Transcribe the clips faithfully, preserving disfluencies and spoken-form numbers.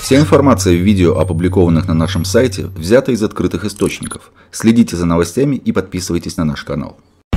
Вся информация в видео, опубликованных на нашем сайте, взята из открытых источников. Следите за новостями и подписывайтесь на наш канал.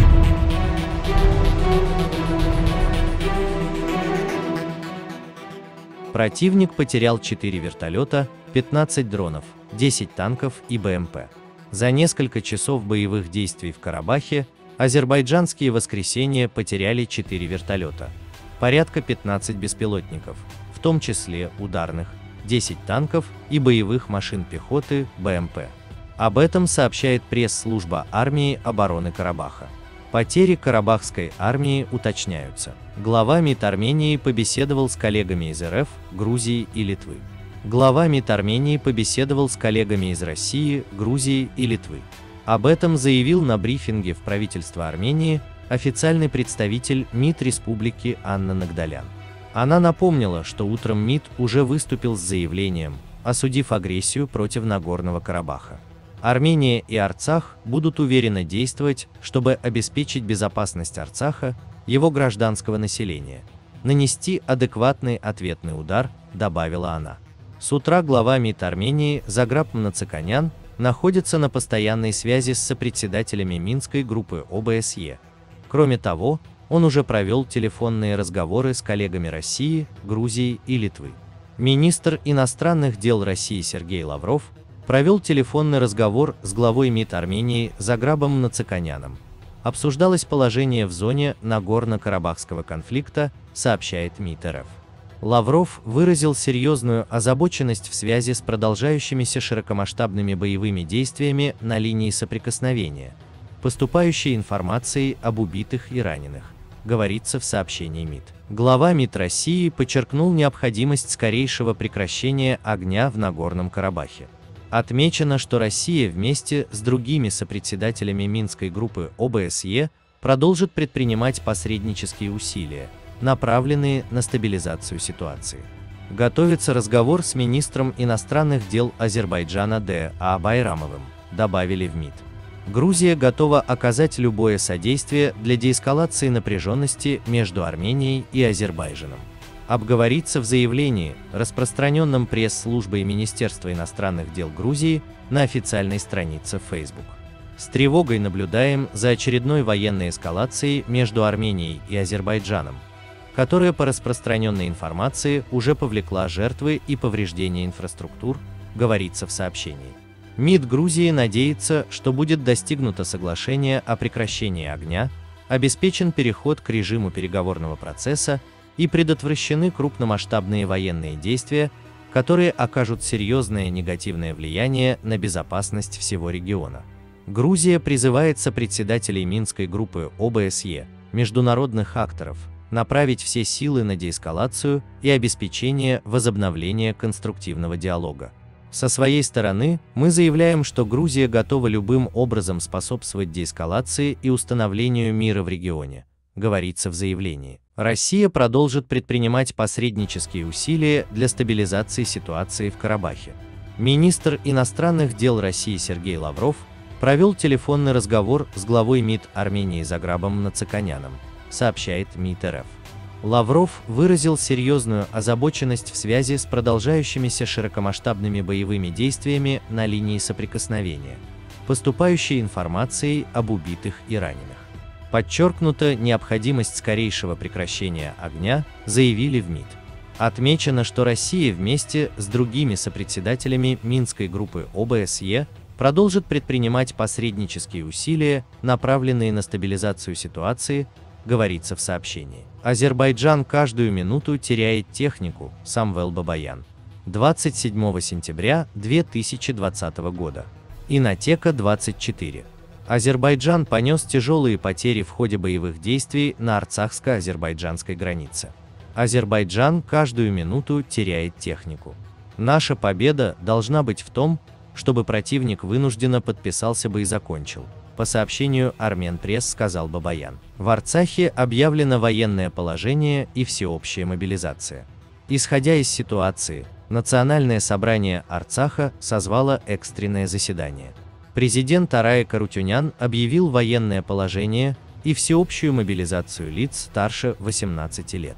Противник потерял четыре вертолета, пятнадцать дронов, десять танков и БМП. За несколько часов боевых действий в Карабахе азербайджанские воскресенья потеряли четыре вертолета, порядка пятнадцати беспилотников, в том числе ударных, десять танков и боевых машин пехоты БМП. Об этом сообщает пресс-служба армии обороны Карабаха. Потери карабахской армии уточняются. Глава МИД Армении побеседовал с коллегами из РФ, Грузии и Литвы. Глава МИД Армении побеседовал с коллегами из России, Грузии и Литвы. Об этом заявил на брифинге в правительство Армении официальный представитель МИД республики Анна Нагдалян. Она напомнила, что утром МИД уже выступил с заявлением, осудив агрессию против Нагорного Карабаха. Армения и Арцах будут уверенно действовать, чтобы обеспечить безопасность Арцаха, его гражданского населения, нанести адекватный ответный удар, добавила она. С утра глава МИД Армении Заграб Мнацаканян находится на постоянной связи с сопредседателями Минской группы О Б С Е. Кроме того, он уже провел телефонные разговоры с коллегами России, Грузии и Литвы. Министр иностранных дел России Сергей Лавров провел телефонный разговор с главой МИД Армении Заграбом Мнацаканяном. Обсуждалось положение в зоне Нагорно-Карабахского конфликта, сообщает МИД Р Ф. Лавров выразил серьезную озабоченность в связи с продолжающимися широкомасштабными боевыми действиями на линии соприкосновения, поступающей информацией об убитых и раненых, говорится в сообщении МИД. Глава МИД России подчеркнул необходимость скорейшего прекращения огня в Нагорном Карабахе. Отмечено, что Россия вместе с другими сопредседателями Минской группы О Б С Е продолжит предпринимать посреднические усилия, направленные на стабилизацию ситуации. Готовится разговор с министром иностранных дел Азербайджана Д А Байрамовым, добавили в МИД. Грузия готова оказать любое содействие для деэскалации напряженности между Арменией и Азербайджаном. Обговорится в заявлении, распространенном пресс-службой Министерства иностранных дел Грузии на официальной странице в Facebook. С тревогой наблюдаем за очередной военной эскалацией между Арменией и Азербайджаном, которая по распространенной информации уже повлекла жертвы и повреждения инфраструктур, говорится в сообщении. МИД Грузии надеется, что будет достигнуто соглашение о прекращении огня, обеспечен переход к режиму переговорного процесса и предотвращены крупномасштабные военные действия, которые окажут серьезное негативное влияние на безопасность всего региона. Грузия призывает сопредседателей Минской группы О Б С Е, международных акторов, направить все силы на деэскалацию и обеспечение возобновления конструктивного диалога. Со своей стороны, мы заявляем, что Грузия готова любым образом способствовать деэскалации и установлению мира в регионе, говорится в заявлении. Россия продолжит предпринимать посреднические усилия для стабилизации ситуации в Карабахе. Министр иностранных дел России Сергей Лавров провел телефонный разговор с главой МИД Армении Заграбом Мнацаканяном, сообщает МИД Р Ф. Лавров выразил серьезную озабоченность в связи с продолжающимися широкомасштабными боевыми действиями на линии соприкосновения, поступающей информацией об убитых и раненых. Подчеркнута необходимость скорейшего прекращения огня, заявили в МИД. Отмечено, что Россия вместе с другими сопредседателями Минской группы О Б С Е продолжит предпринимать посреднические усилия, направленные на стабилизацию ситуации, говорится в сообщении. Азербайджан каждую минуту теряет технику, Самвел Бабаян. двадцать седьмого сентября две тысячи двадцатого года. Инотека двадцать четыре. Азербайджан понес тяжелые потери в ходе боевых действий на арцахско-азербайджанской границе. Азербайджан каждую минуту теряет технику. Наша победа должна быть в том, чтобы противник вынужденно подписался бы и закончил, по сообщению Арменпресс сказал Бабаян. В Арцахе объявлено военное положение и всеобщая мобилизация. Исходя из ситуации, Национальное собрание Арцаха созвало экстренное заседание. Президент Арая Карутюнян объявил военное положение и всеобщую мобилизацию лиц старше восемнадцати лет.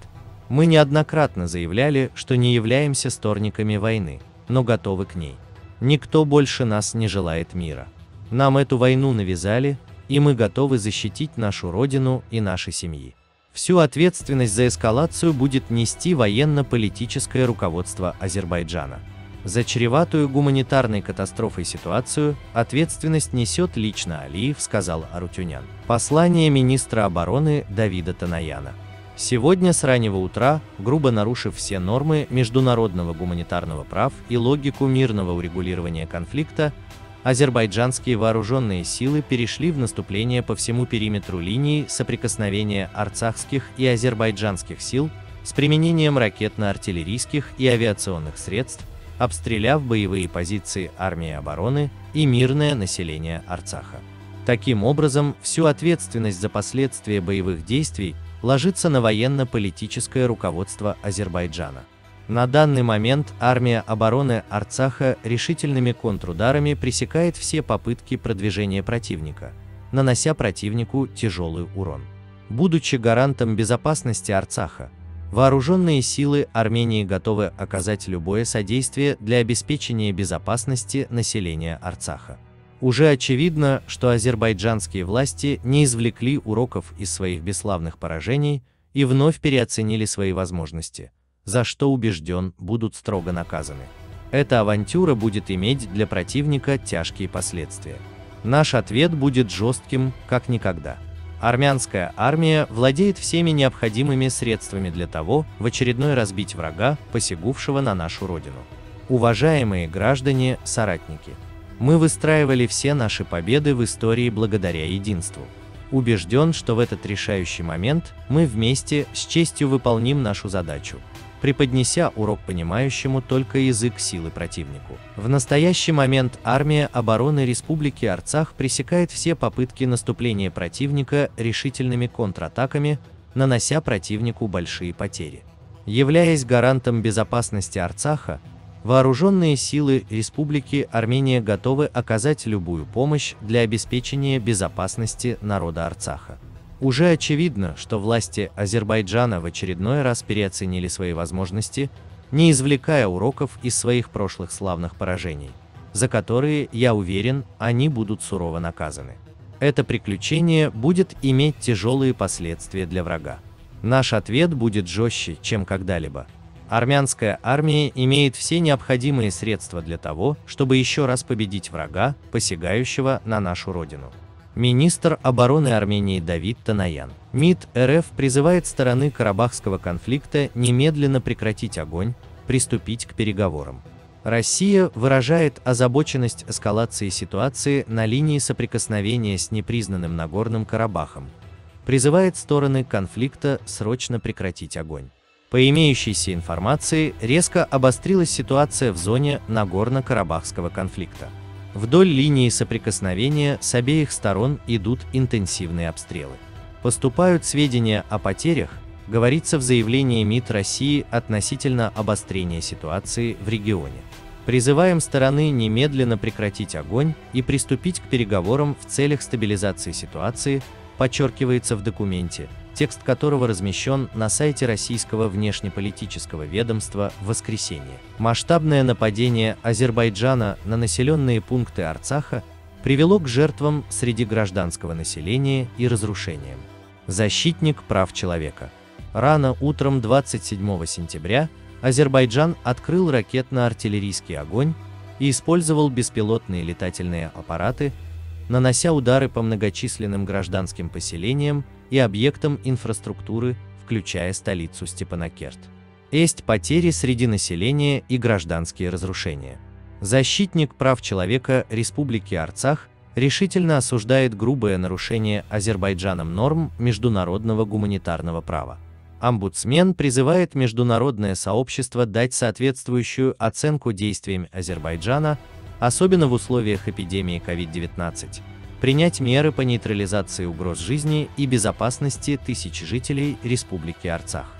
Мы неоднократно заявляли, что не являемся сторонниками войны, но готовы к ней. Никто больше нас не желает мира. Нам эту войну навязали, и мы готовы защитить нашу родину и наши семьи. Всю ответственность за эскалацию будет нести военно-политическое руководство Азербайджана. За чреватую гуманитарной катастрофой ситуацию ответственность несет лично Алиев, сказал Арутюнян. Послание министра обороны Давида Танаяна. Сегодня с раннего утра, грубо нарушив все нормы международного гуманитарного права и логику мирного урегулирования конфликта, азербайджанские вооруженные силы перешли в наступление по всему периметру линии соприкосновения арцахских и азербайджанских сил с применением ракетно-артиллерийских и авиационных средств, обстреляв боевые позиции армии обороны и мирное население Арцаха. Таким образом, всю ответственность за последствия боевых действий ложится на военно-политическое руководство Азербайджана. На данный момент армия обороны Арцаха решительными контрударами пресекает все попытки продвижения противника, нанося противнику тяжелый урон. Будучи гарантом безопасности Арцаха, вооруженные силы Армении готовы оказать любое содействие для обеспечения безопасности населения Арцаха. Уже очевидно, что азербайджанские власти не извлекли уроков из своих бесславных поражений и вновь переоценили свои возможности, за что, убежден, будут строго наказаны. Эта авантюра будет иметь для противника тяжкие последствия. Наш ответ будет жестким, как никогда. Армянская армия владеет всеми необходимыми средствами для того, в очередной раз бить врага, посягнувшего на нашу родину. Уважаемые граждане, соратники, мы выстраивали все наши победы в истории благодаря единству. Убежден, что в этот решающий момент мы вместе с честью выполним нашу задачу, преподнеся урок понимающему только язык силы противнику. В настоящий момент армия обороны Республики Арцах пресекает все попытки наступления противника решительными контратаками, нанося противнику большие потери. Являясь гарантом безопасности Арцаха, вооруженные силы Республики Армения готовы оказать любую помощь для обеспечения безопасности народа Арцаха. Уже очевидно, что власти Азербайджана в очередной раз переоценили свои возможности, не извлекая уроков из своих прошлых славных поражений, за которые, я уверен, они будут сурово наказаны. Это приключение будет иметь тяжелые последствия для врага. Наш ответ будет жестче, чем когда-либо. Армянская армия имеет все необходимые средства для того, чтобы еще раз победить врага, посягающего на нашу родину. Министр обороны Армении Давид Танаян. МИД РФ призывает стороны Карабахского конфликта немедленно прекратить огонь, приступить к переговорам. Россия выражает озабоченность эскалации ситуации на линии соприкосновения с непризнанным Нагорным Карабахом, призывает стороны конфликта срочно прекратить огонь. По имеющейся информации, резко обострилась ситуация в зоне Нагорно-Карабахского конфликта. Вдоль линии соприкосновения с обеих сторон идут интенсивные обстрелы. Поступают сведения о потерях, говорится в заявлении МИД России относительно обострения ситуации в регионе. Призываем стороны немедленно прекратить огонь и приступить к переговорам в целях стабилизации ситуации, подчеркивается в документе, текст которого размещен на сайте российского внешнеполитического ведомства в воскресенье. Масштабное нападение Азербайджана на населенные пункты Арцаха привело к жертвам среди гражданского населения и разрушениям. Защитник прав человека. Рано утром двадцать седьмого сентября Азербайджан открыл ракетно-артиллерийский огонь и использовал беспилотные летательные аппараты, нанося удары по многочисленным гражданским поселениям и объектам инфраструктуры, включая столицу Степанакерт. Есть потери среди населения и гражданские разрушения. Защитник прав человека Республики Арцах решительно осуждает грубое нарушение Азербайджаном норм международного гуманитарного права. Омбудсмен призывает международное сообщество дать соответствующую оценку действиям Азербайджана, особенно в условиях эпидемии ковид девятнадцать, принять меры по нейтрализации угроз жизни и безопасности тысяч жителей Республики Арцах.